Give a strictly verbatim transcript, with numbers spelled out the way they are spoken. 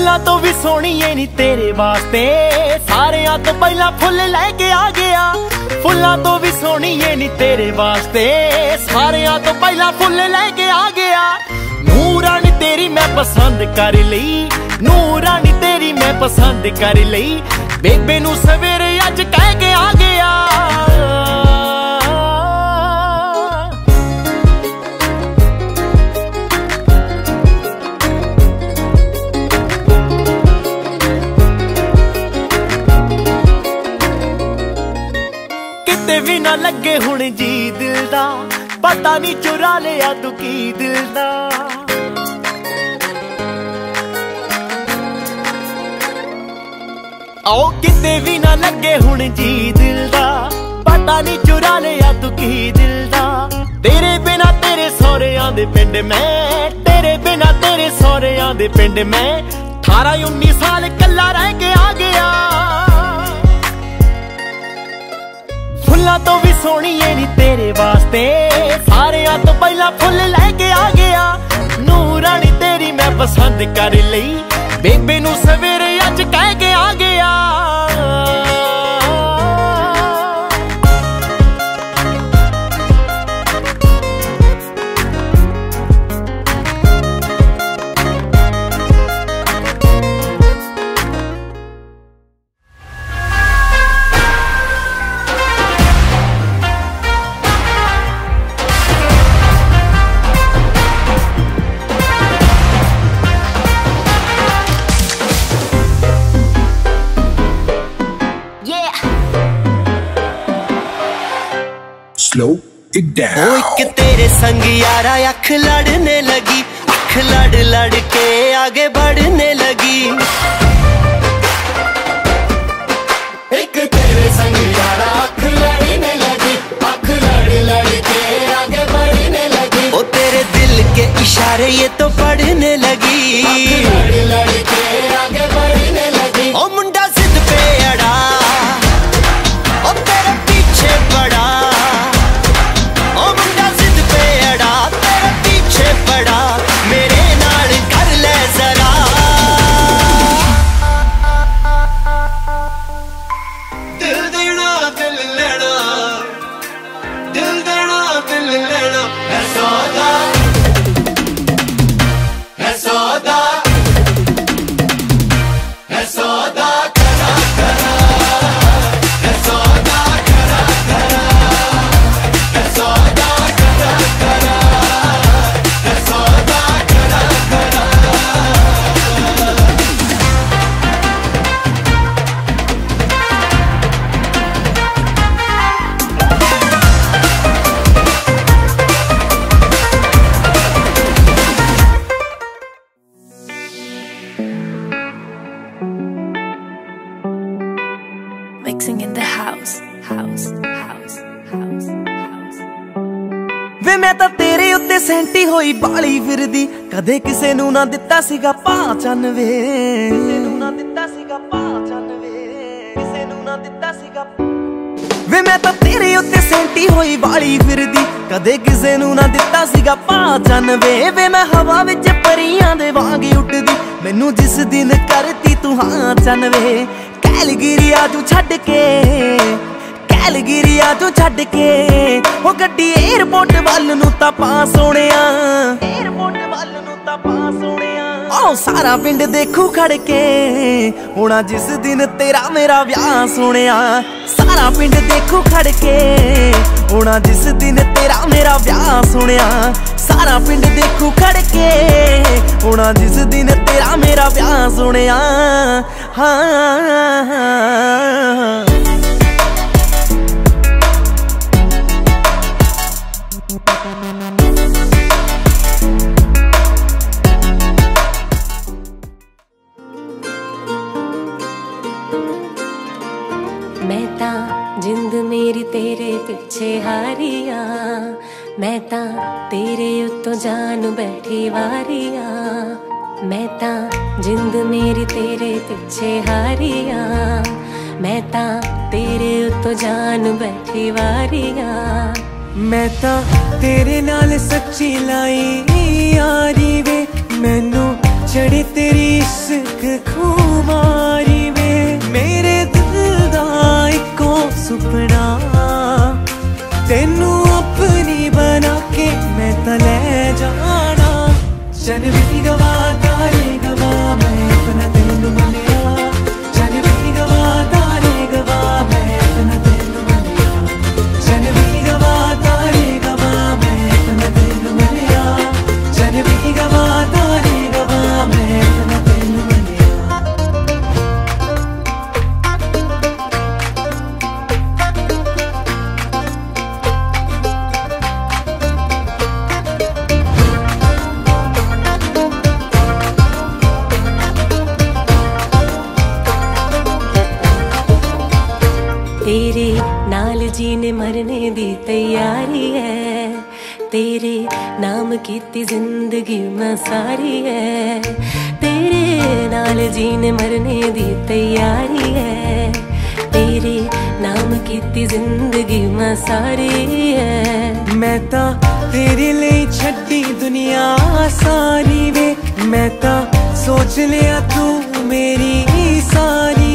फुल्लां तो भी सोहणीए नी तेरे वास्ते, सारियां तो पहला फुल लैके आ गया। फुल्लां तो भी सोहणीए नी तेरे वास्ते, सारियां तो पहला फुल लैके आ गया। नूरानी तेरी मैं पसंद कर लई, नूरानी तेरी मैं पसंद कर लई, बेबे नू सवेरे अज कह के आ गया। किते भी ना लगे हुण जी दिल दा, पता नहीं चुरा लिया तू की दिल दा। आओ किते भी ना लगे हुण जी दिल दा, पता नहीं चुरा लिया तू की दिल दा। तेरे बिना तेरे सौरियां दे पिंड मैं, तेरे बिना तेरे सौरियां दे पिंड मैं, अठारह उन्नीस साल कल्ला रह के आ गया। फुल्लां तो भी सोहणीए नी तेरे वास्ते, सारियां तो पहला फुल लैके आ गया। नूरानी तेरी मैं पसंद कर लई, बेबे नू सवेरे अज कह के आ गया। Slow it down. ओ एक तेरे संग यारा अख लड़ने लगी, अख लड़ लड़ के आगे बढ़ने लगी। एक तेरे संग यारा अख लड़ने लगी, अख लड़ लड़ के आगे बढ़ने लगी। ओ तेरे दिल के इशारे ये तो पढ़ने लगी, अख लड़ लड़ के आगे बढ़ने लगी। ओ मुंडा जिद पे अड़ा, ओ तेरे पीछे पड़ा, बड़ा मेरे नाल कर ले जरा। दिल देना दिल लेना, दिल देना दिल लेना, है सौदा है सौदा है सौदा करा करा, है सौदा करा करा, है सौदा करा करा। Mixing in the house, house, house, house, house. वे मैं तां तेरे उत्ते सैंटी होई बाली फिरदी, कदे किसे नू ना दिता सीगा पहचान वे, किसे नू ना दिता सीगा पहचान वे, किसे नू ना दिता सीगा। वे मैं तां तेरे उत्ते सैंटी होई बाली फिरदी, कदे किसे नू ना दिता सीगा पहचान वे। वे मैं हवा विच परियां दे वांग उठदी, मैनू जिस दिन करती तू हां चन वे। कैलगिरिया तू छड्ड के, कैलगिरिया तू छड्ड के, ओ गड्डी एयरपोर्ट वल नू तां पा सोहणिया, एयरपोर्ट वल नू तां पा सोहणिया। ओ सारा पिंड देखू खड़ के, होना जिस दिन तेरा मेरा ब्याह सोहणिया। सारा पिंड देखू खड़ के, होना जिस दिन तेरा मेरा ब्याह सोहणिया। सारा पिंड देखू खड़ के, होना जिस दिन तेरा मेरा ब्याह सोहणिया। हाँ मैं तां जिंद मेरी तेरे पिछे हारिया, मैं तां तेरे उत्तों जान बैठी वारिया। मैं तां जिंद मेरी तेरे पिछे हारिया, मैं तां तेरे उत्तों जान बैठी वारिया। मैं तां तेरे नाल सच्ची लाई यारी वे, मैनू चढ़े तेरी इश्क खुमारी में मेरे दिल दा इको सुपना तेनू अपनी बना के मैं तो ले जाना चल भी गवा तारे गवा मैं अपना तेनू मनिया चल भी गवा तारे गवा मैं अपना तेनू मनिया चल भी गवा तारे गवा मैं अपना तेनू मनिया चल भी गवा तारे गवा मैं अपना तेनू मनिया तेरे नाल जीने मरने दी तैयारी है तेरे नाम कीती जिंदगी मैं सारी है तेरे नाल जीने मरने दी तैयारी है तेरे नाम कीती जिंदगी मैं सारी है मैं ता तेरे लिए छड्डी दुनिया सारी वे मैं ता सोच लिया तू मेरी सारी